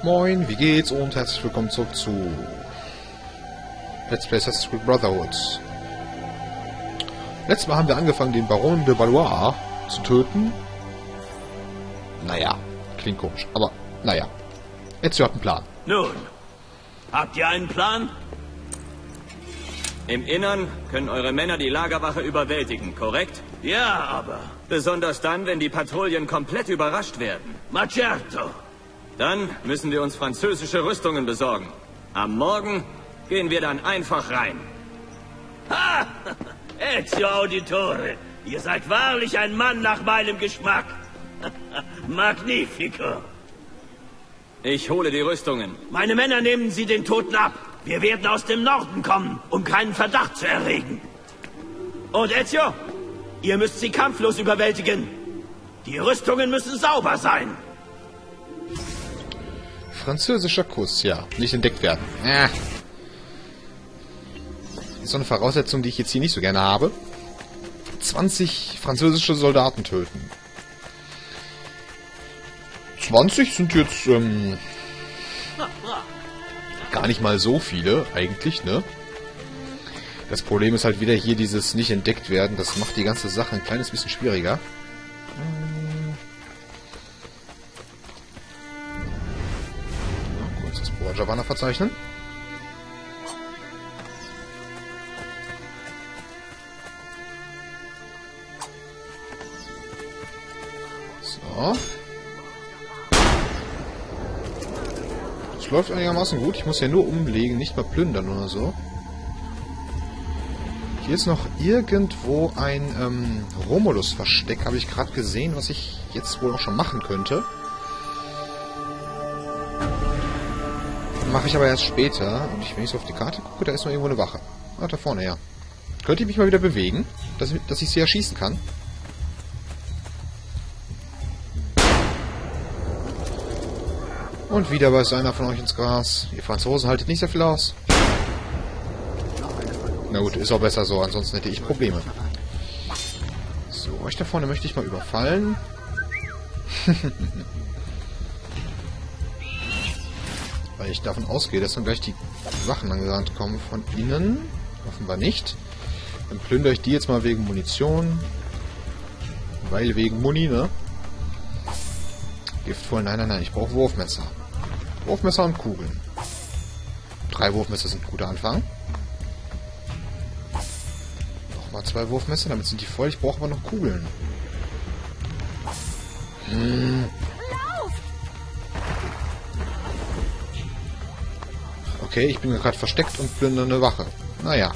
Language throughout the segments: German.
Moin, wie geht's und herzlich willkommen zurück zu Let's Play Assassin's Creed Brotherhood. Letztes Mal haben wir angefangen, den Baron de Valois zu töten. Naja, klingt komisch, aber naja. Jetzt habt einen Plan. Nun, habt ihr einen Plan? Im Innern können eure Männer die Lagerwache überwältigen, korrekt? Ja, aber... Besonders dann, wenn die Patrouillen komplett überrascht werden. Ma certo. Dann müssen wir uns französische Rüstungen besorgen. Am Morgen gehen wir dann einfach rein. Ha! Ezio Auditore, ihr seid wahrlich ein Mann nach meinem Geschmack. Magnifico. Ich hole die Rüstungen. Meine Männer nehmen sie den Toten ab. Wir werden aus dem Norden kommen, um keinen Verdacht zu erregen. Und Ezio, ihr müsst sie kampflos überwältigen. Die Rüstungen müssen sauber sein. Französischer Kuss, ja. Nicht entdeckt werden. Ist so eine Voraussetzung, die ich jetzt hier nicht so gerne habe. 20 französische Soldaten töten. 20 sind jetzt, gar nicht mal so viele, eigentlich, ne? Das Problem ist halt wieder hier dieses nicht entdeckt werden. Das macht die ganze Sache ein kleines bisschen schwieriger. Kurz das Borgia-Banner verzeichnen. So. Das läuft einigermaßen gut. Ich muss ja nur umlegen, nicht mal plündern oder so. Hier ist noch irgendwo ein Romulus-Versteck, habe ich gerade gesehen, was ich jetzt wohl auch schon machen könnte. Mache ich aber erst später. Und wenn ich so auf die Karte gucke, da ist noch irgendwo eine Wache. Ah, da vorne, ja. Könnte ich mich mal wieder bewegen, dass ich sie erschießen kann. Und wieder beißt einer von euch ins Gras. Ihr Franzosen haltet nicht sehr viel aus. Na gut, ist auch besser so, ansonsten hätte ich Probleme. So, euch da vorne möchte ich mal überfallen. Weil ich davon ausgehe, dass dann gleich die Wachen angerannt kommen von ihnen. Offenbar nicht. Dann plündere ich die jetzt mal wegen Munition. Weil wegen Muni, ne? Gift voll, nein, nein, nein, ich brauche Wurfmesser. Wurfmesser und Kugeln. 3 Wurfmesser sind ein guter Anfang. Nochmal 2 Wurfmesser, damit sind die voll. Ich brauche aber noch Kugeln. Okay, ich bin gerade versteckt und plündere eine Wache. Naja.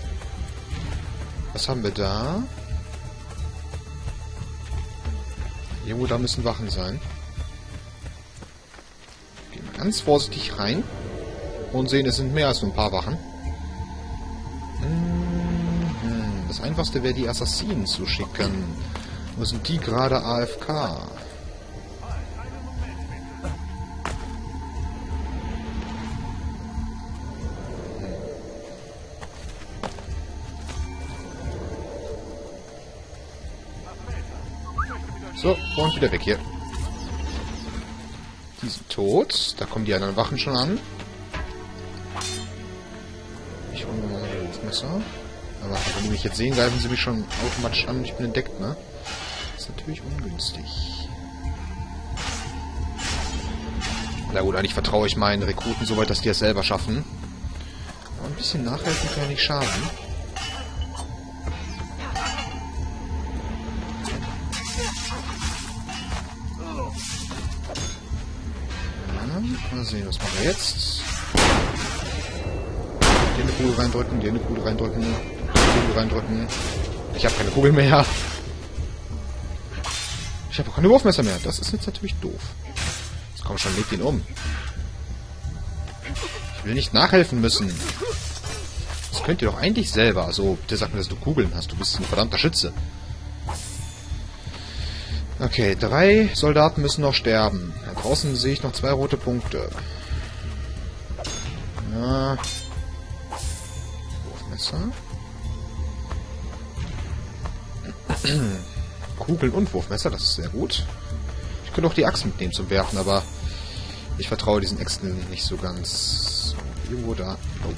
Was haben wir da? Irgendwo da müssen Wachen sein. Gehen wir ganz vorsichtig rein. Und sehen, es sind mehr als nur ein paar Wachen. Das Einfachste wäre, die Assassinen zu schicken. Wo sind die gerade AFK? So, und wieder weg hier. Die sind tot. Da kommen die anderen Wachen schon an. Ich hole mir mal ein Wurfmesser. Aber wenn die mich jetzt sehen, greifen sie mich schon automatisch an und ich bin entdeckt, ne? Das ist natürlich ungünstig. Na gut, eigentlich vertraue ich meinen Rekruten so weit, dass die es selber schaffen. Aber ein bisschen nachhelfen kann ja nicht schaden. Mal sehen, was machen wir jetzt? Hier eine Kugel reindrücken, hier eine Kugel reindrücken, hier eine Kugel reindrücken. Ich habe keine Kugel mehr. Ich habe auch keine Wurfmesser mehr. Das ist jetzt natürlich doof. Jetzt komm schon, leg den um. Ich will nicht nachhelfen müssen. Das könnt ihr doch eigentlich selber. Also, bitte sag mir, dass du Kugeln hast. Du bist ein verdammter Schütze. Okay, 3 Soldaten müssen noch sterben. Da draußen sehe ich noch 2 rote Punkte. Ja. Wurfmesser. Kugeln und Wurfmesser, das ist sehr gut. Ich könnte auch die Axt mitnehmen zum Werfen, aber Ich vertraue diesen Äxten nicht so ganz. So, irgendwo da. Oh.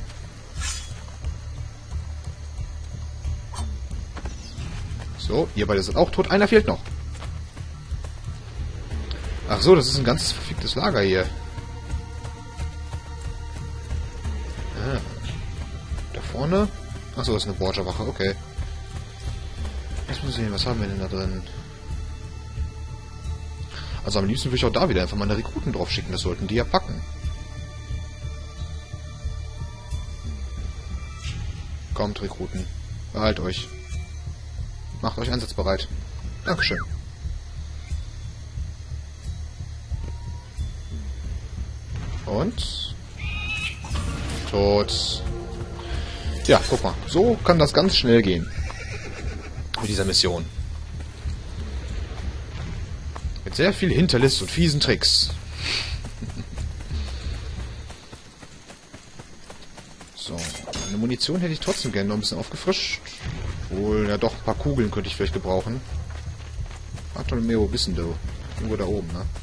So, ihr beide seid auch tot. Einer fehlt noch. Ach so, das ist ein ganzes verficktes Lager hier. Ah. Da vorne? Ach so, das ist eine Borgia-Wache. Okay. Jetzt muss ich sehen, was haben wir denn da drin? Also am liebsten würde ich auch da wieder einfach meine Rekruten drauf schicken. Das sollten die ja packen. Kommt, Rekruten. Behalt euch. Macht euch einsatzbereit. Dankeschön. Und? Tot. Ja, guck mal. So kann das ganz schnell gehen. Mit dieser Mission. Mit sehr viel Hinterlist und fiesen Tricks. So. Eine Munition hätte ich trotzdem gerne noch ein bisschen aufgefrischt. Wohl, ja doch, ein paar Kugeln könnte ich vielleicht gebrauchen. Bartolomeo, wo bist denn du? Irgendwo da oben, ne?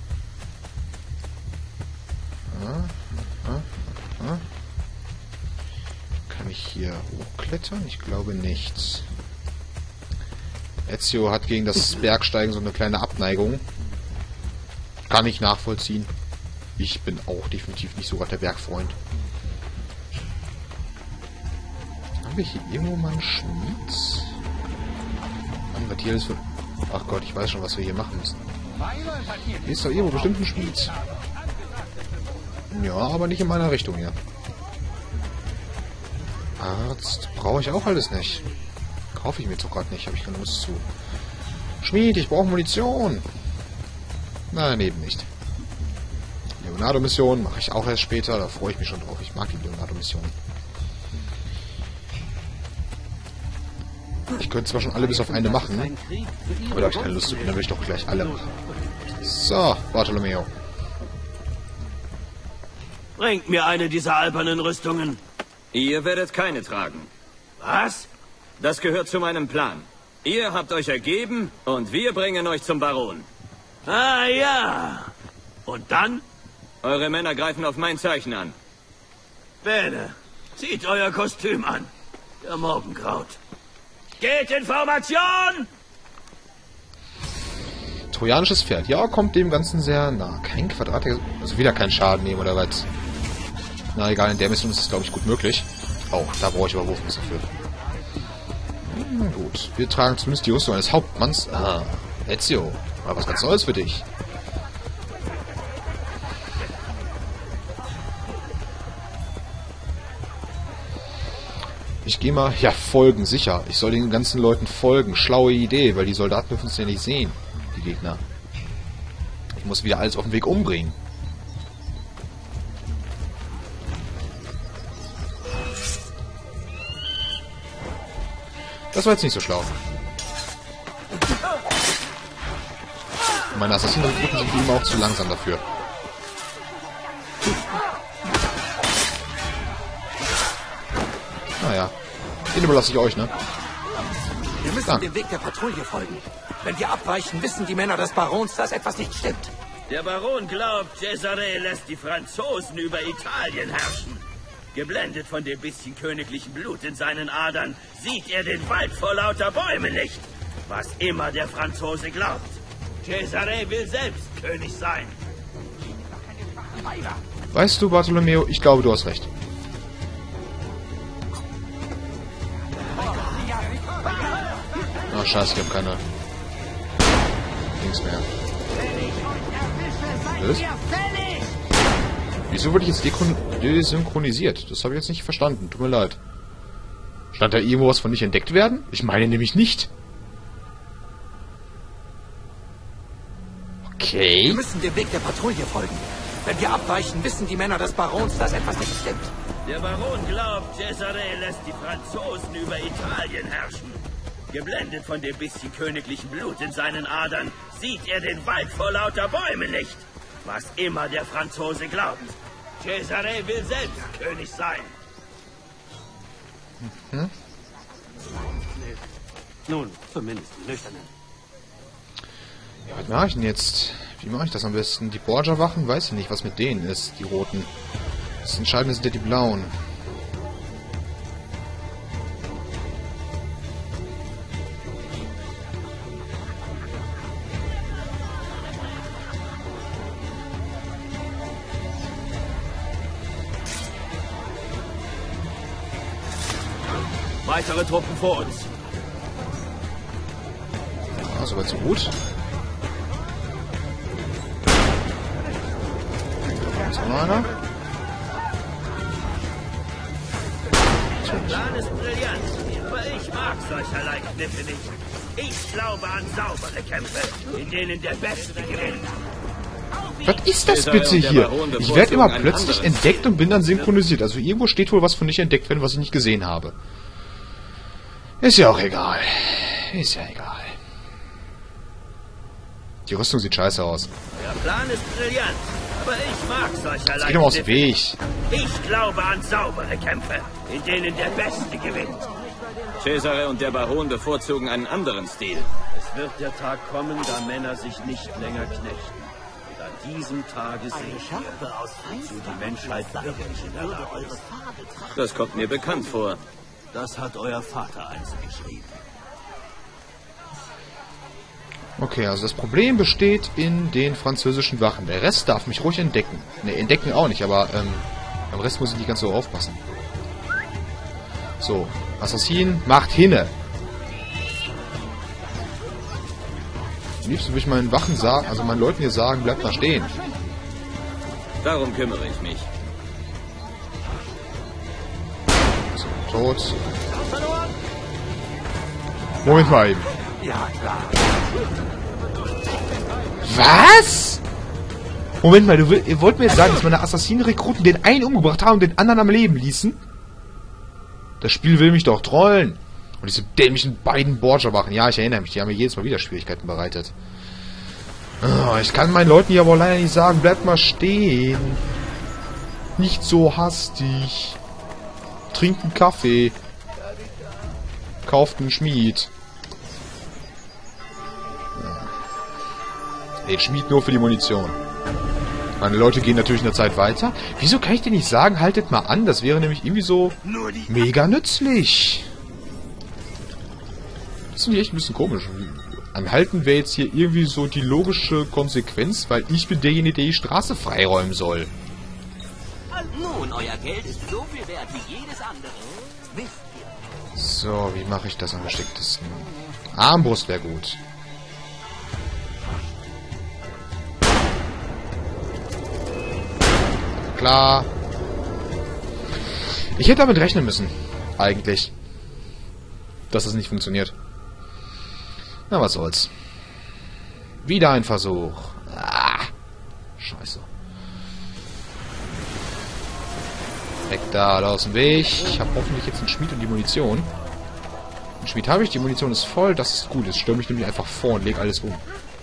Kann ich hier hochklettern? Ich glaube nicht. Ezio hat gegen das Bergsteigen so eine kleine Abneigung. Kann ich nachvollziehen. Ich bin auch definitiv nicht so gerade der Bergfreund. Haben wir hier irgendwo mal einen Schmied? Mann, was hier alles für... Ach Gott, ich weiß schon, was wir hier machen müssen. Hier ist doch irgendwo bestimmt ein Schmied. Ja, aber nicht in meiner Richtung hier. Arzt brauche ich auch alles nicht. Kaufe ich mir doch gerade nicht, habe ich keine Lust zu. Schmied, ich brauche Munition. Nein, eben nicht. Leonardo-Mission mache ich auch erst später, da freue ich mich schon drauf. Ich mag die Leonardo-Mission. Ich könnte zwar schon alle bis auf eine machen, aber da habe ich keine Lust zu, dann will ich doch gleich alle machen. So, Bartolomeo. Bringt mir eine dieser albernen Rüstungen. Ihr werdet keine tragen. Was? Das gehört zu meinem Plan. Ihr habt euch ergeben und wir bringen euch zum Baron. Ah ja. Und dann? Eure Männer greifen auf mein Zeichen an. Bene, zieht euer Kostüm an. Der Morgengraut. Geht in Formation! Trojanisches Pferd. Ja, kommt dem Ganzen sehr nah. Kein Quadrat, also wieder kein Schaden nehmen oder was. Na egal, in der Mission ist es, glaube ich, gut möglich. Oh, da brauche ich aber Wurfmesser für. Gut, wir tragen zumindest die Rüstung eines Hauptmanns. Ah, Ezio. War was ganz Neues für dich. Ich gehe mal... Ja, folgen, sicher. Ich soll den ganzen Leuten folgen. Schlaue Idee, weil die Soldaten dürfen es ja nicht sehen. Die Gegner. Ich muss wieder alles auf dem Weg umbringen. Das war jetzt nicht so schlau. Meine Assassinen-Rekruten sind wie immer auch zu langsam dafür. Naja. Den überlasse ich euch, ne? Wir müssen dem Weg der Patrouille folgen. Wenn wir abweichen, wissen die Männer des Barons, dass etwas nicht stimmt. Der Baron glaubt, Cesare lässt die Franzosen über Italien herrschen. Geblendet von dem bisschen königlichen Blut in seinen Adern, sieht er den Wald vor lauter Bäumen nicht. Was immer der Franzose glaubt. Cesare will selbst König sein. Weißt du, Bartolomeo, ich glaube, du hast recht. Ach, scheiße, ich habe keine Dings mehr. Was? Wieso wurde ich jetzt desynchronisiert? Das habe ich jetzt nicht verstanden. Tut mir leid. Stand da irgendwo was von nicht entdeckt werden? Ich meine nämlich nicht. Okay. Wir müssen dem Weg der Patrouille folgen. Wenn wir abweichen, wissen die Männer des Barons, dass etwas nicht stimmt. Der Baron glaubt, Cesare lässt die Franzosen über Italien herrschen. Geblendet von dem bisschen königlichen Blut in seinen Adern, sieht er den Wald vor lauter Bäumen nicht. Was immer der Franzose glaubt. Cesare will selbst König sein. Hm? Nun, zumindest die Nüchternen. Ja, was mache ich denn jetzt? Wie mache ich das am besten? Die Borgia-Wachen? Weiß ich nicht, was mit denen ist, die roten. Das Entscheidende sind ja die blauen. Weitere Truppen vor uns. Ah, soweit so gut. Da ist noch einer. Der Plan ist brillant, aber ich mag solcherlei Kniffe nicht. Ich glaube an saubere Kämpfe, in denen der Beste gewinnt. Was ist das bitte hier? Ich werde immer plötzlich entdeckt und bin dann synchronisiert. Also irgendwo steht wohl was von nicht entdeckt werden, was ich nicht gesehen habe. Ist ja auch egal. Ist ja egal. Die Rüstung sieht scheiße aus. Der Plan ist brillant, aber ich mag solcherlei Geh doch mal aus dem Kniffe. Weg. Ich glaube an saubere Kämpfe, in denen der Beste gewinnt. Cesare und der Baron bevorzugen einen anderen Stil. Es wird der Tag kommen, da Männer sich nicht länger knechten. Und an diesem Tage sehen wir, wozu die Menschheit wirklich in der Lage ist. Das kommt mir bekannt vor. Das hat euer Vater einst geschrieben. Okay, also das Problem besteht in den französischen Wachen. Der Rest darf mich ruhig entdecken. Ne, entdecken auch nicht, aber am Rest muss ich nicht ganz so aufpassen. So, Assassin, macht hinne! Am liebsten würde ich meinen Wachen sagen, also meinen Leuten hier sagen, bleibt mal stehen. Darum kümmere ich mich. So, tot. Moment mal eben. Ja, klar. Was? Moment mal, ihr wollt mir jetzt sagen, dass meine Assassinen-Rekruten den einen umgebracht haben und den anderen am Leben ließen? Das Spiel will mich doch trollen. Und diese dämlichen beiden Borgia-Wachen. Ja, ich erinnere mich, die haben mir jedes Mal wieder Schwierigkeiten bereitet. Oh, ich kann meinen Leuten hier aber leider nicht sagen, bleibt mal stehen. Nicht so hastig. Trinkt einen Kaffee. Kauft einen Schmied. Den Schmied nur für die Munition. Meine Leute gehen natürlich in der Zeit weiter. Wieso kann ich dir nicht sagen, haltet mal an? Das wäre nämlich irgendwie so mega nützlich. Das finde ich echt ein bisschen komisch. Anhalten wäre jetzt hier irgendwie so die logische Konsequenz, weil ich bin derjenige, der die Straße freiräumen soll. Nun, euer Geld ist so viel wert wie jedes andere. Wisst ihr? So, wie mache ich das am geschicktesten? Armbrust wäre gut. Klar. Ich hätte damit rechnen müssen. Eigentlich. Dass es nicht funktioniert. Na, was soll's. Wieder ein Versuch. Ah, scheiße. Weg da aus dem Weg. Ich habe hoffentlich jetzt einen Schmied und die Munition. Einen Schmied habe ich, die Munition ist voll. Das ist gut. Jetzt stürme ich nämlich einfach vor und lege alles um.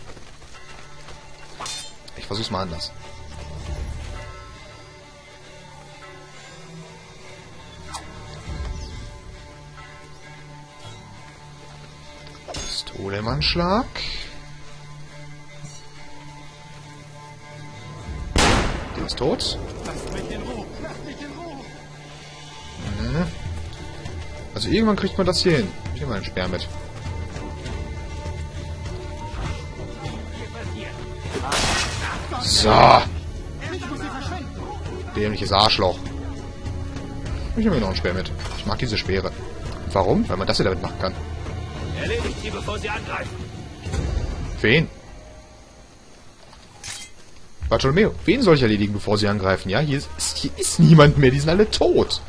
Ich versuch's mal anders. Pistole im Anschlag. Der ist tot. Also irgendwann kriegt man das hier hin. Ich nehme mal einen Speer mit. So. Dämliches Arschloch. Ich nehme mir noch einen Speer mit. Ich mag diese Speere. Warum? Weil man das hier damit machen kann. Erledigt sie, bevor sie angreifen. Wen? Bartolomeo, wen soll ich erledigen, bevor sie angreifen? Ja, hier ist niemand mehr. Die sind alle tot.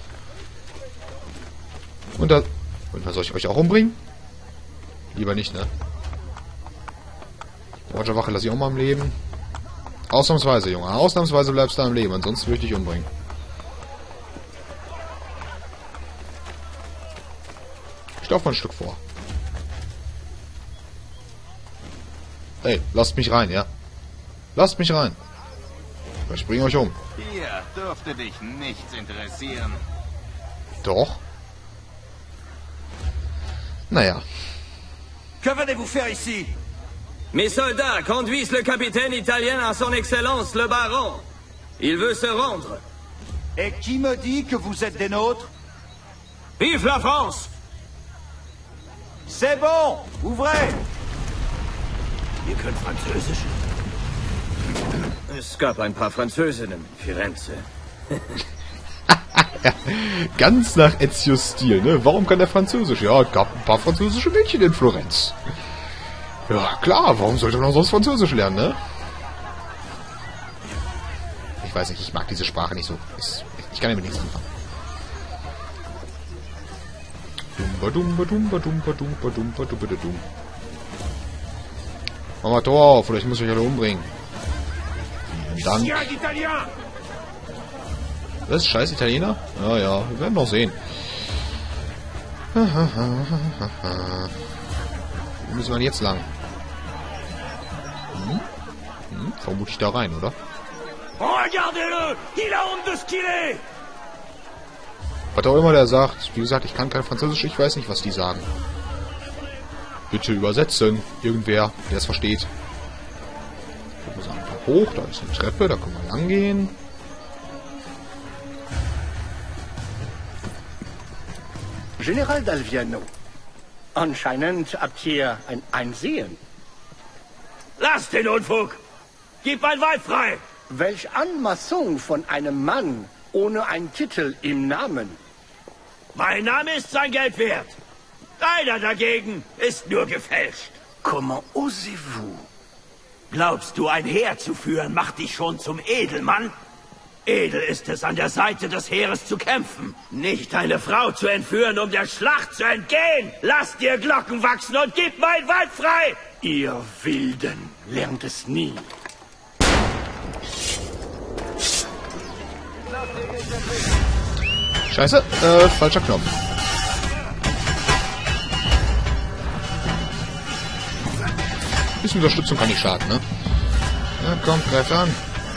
Und da soll ich euch auch umbringen? Lieber nicht, ne? Borgia-Wache lasse ich auch mal am Leben. Ausnahmsweise, Junge. Ausnahmsweise bleibst du am Leben. Ansonsten würde ich dich umbringen. Ich laufe mal ein Stück vor. Ey, lasst mich rein, ja? Lasst mich rein. Ich bringe euch um. Hier dürfte dich nichts interessieren. Doch. Naja. Que venez-vous faire ici? Mes soldats conduisent le capitaine italien à son excellence, le baron. Il veut se rendre. Et qui me dit que vous êtes des nôtres? Vive la France! C'est bon, ouvrez! Ihr könnt Französisch. Es gab ein paar Französinnen in Firenze. Ganz nach Ezios Stil, ne? Warum kann der Französisch? Ja, es gab ein paar französische Mädchen in Florenz. Ja, klar, warum sollte man sonst Französisch lernen, ne? Ich weiß nicht, ich mag diese Sprache nicht so. Ich kann damit nichts anfangen. Mach mal Tor auf, oder ich muss euch alle umbringen. Und dann... Was? Scheiß Italiener? Ja, ja, wir werden noch sehen. Wo müssen wir jetzt lang? Vermutlich da rein, oder? Regardez-le! Il a honte de ce qu'il est! Was auch immer der sagt. Wie gesagt, ich kann kein Französisch, ich weiß nicht, was die sagen. Bitte übersetzen. Irgendwer, der es versteht. Wir müssen einfach hoch, da ist eine Treppe, da können wir lang gehen. General Dalviano, anscheinend habt ihr ein Einsehen. Lass den Unfug! Gib mein Weib frei! Welch Anmaßung von einem Mann ohne einen Titel im Namen. Mein Name ist sein Geld wert. Deiner dagegen ist nur gefälscht. Comment osez-vous? Glaubst du, ein Heer zu führen, macht dich schon zum Edelmann? Edel ist es, an der Seite des Heeres zu kämpfen. Nicht eine Frau zu entführen, um der Schlacht zu entgehen. Lass dir Glocken wachsen und gib mein Weib frei! Ihr Wilden lernt es nie. Scheiße, falscher Knopf. Bisschen Unterstützung kann nicht schaden, ne? Ja, komm, greif an.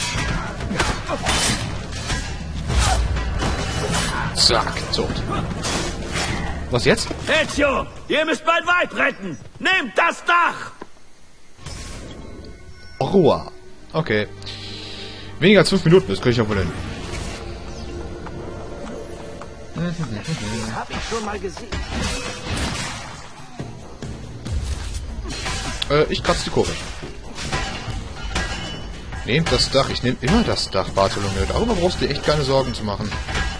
Zack, tot. Was jetzt? Ezio, ihr müsst mein Weib retten! Nehmt das Dach! Ruhe. Okay. Weniger als 5 Minuten, das kriege ich ja wohl hin. Hab ich schon mal gesehen. Ich kratze die Kurve. Nehmt das Dach. Ich nehme immer das Dach, Bartholomew. Darüber brauchst du dir echt keine Sorgen zu machen.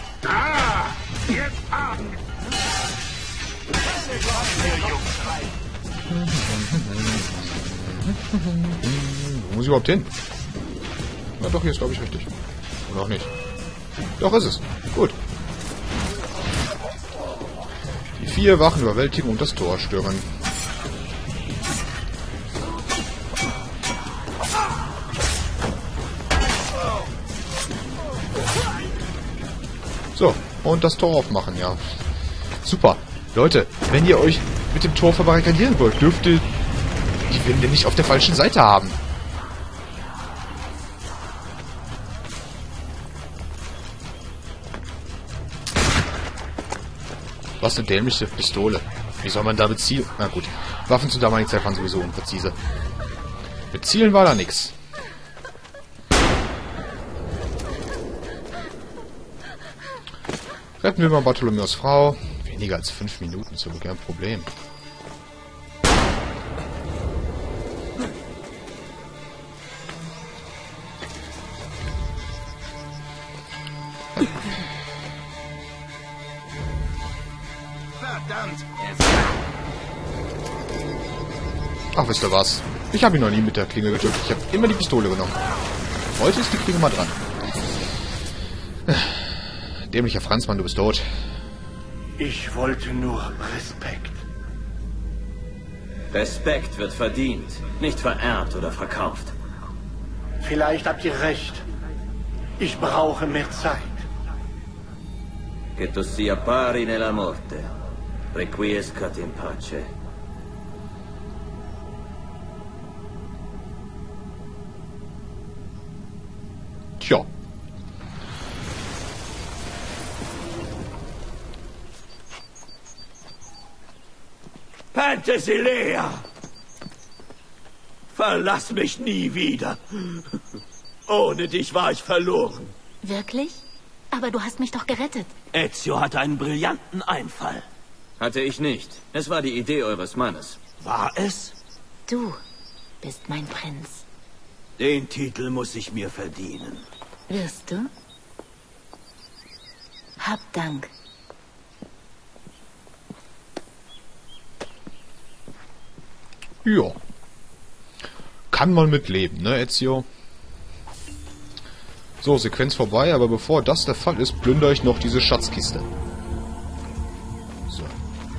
Wo muss ich überhaupt hin? Na doch, hier ist, glaube ich, richtig. Oder auch nicht. Doch, ist es. Gut. Die 4 Wachen überwältigen und das Tor stürmen. So, und das Tor aufmachen, ja. Super. Leute, wenn ihr euch mit dem Tor verbarrikadieren wollt, dürft ihr die Winde nicht auf der falschen Seite haben. Was eine dämliche Pistole. Wie soll man damit zielen? Na gut, Waffen zur damaligen Zeit waren sowieso unpräzise. Mit Zielen war da nichts. Retten wir mal Bartholomews Frau. Weniger als 5 Minuten, ist aber kein Problem. Verdammt! Ach, wisst ihr was? Ich habe ihn noch nie mit der Klinge getötet. Ich habe immer die Pistole genommen. Heute ist die Klinge mal dran. Dämlicher Franzmann, du bist tot. Ich wollte nur Respekt. Respekt wird verdient, nicht vererbt oder verkauft. Vielleicht habt ihr recht. Ich brauche mehr Zeit. Che tu sia pari nella morte. Requiescat in pace. Tja. Penthesilea! Verlass mich nie wieder. Ohne dich war ich verloren. Wirklich? Aber du hast mich doch gerettet. Ezio hatte einen brillanten Einfall. Hatte ich nicht. Es war die Idee eures Mannes. War es? Du bist mein Prinz. Den Titel muss ich mir verdienen. Wirst du? Hab Dank. Ja. Kann man mitleben, ne, Ezio? So, Sequenz vorbei, aber bevor das der Fall ist, plündere ich noch diese Schatzkiste. So.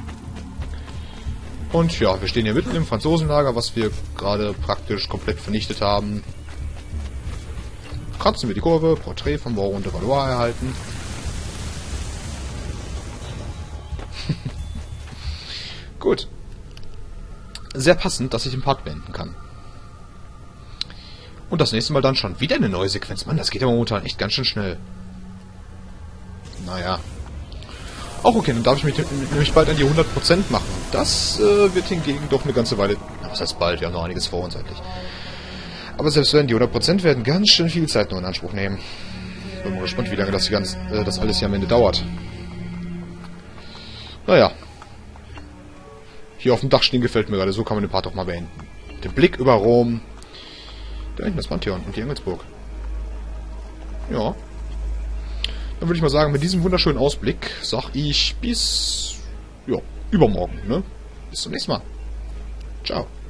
Und ja, wir stehen hier mitten im Franzosenlager, was wir gerade praktisch komplett vernichtet haben. Kratzen wir die Kurve, Porträt von Baron de Valois erhalten. Gut. Sehr passend, dass ich den Part beenden kann. Und das nächste Mal dann schon wieder eine neue Sequenz. Mann, das geht ja momentan echt ganz schön schnell. Naja. Auch okay, dann darf ich mich nämlich bald an die 100% machen. Das wird hingegen doch eine ganze Weile... Na, was heißt bald? Wir haben noch einiges vor uns eigentlich. Aber selbst wenn, die 100% werden ganz schön viel Zeit nur in Anspruch nehmen. Bin mal gespannt, wie lange das alles hier am Ende dauert. Naja. Hier auf dem Dach stehen gefällt mir gerade. So kann man den Part auch mal beenden. Den Blick über Rom. Da hinten das Pantheon und die Engelsburg. Ja. Dann würde ich mal sagen, mit diesem wunderschönen Ausblick sag ich bis... ja, übermorgen, ne? Bis zum nächsten Mal. Ciao.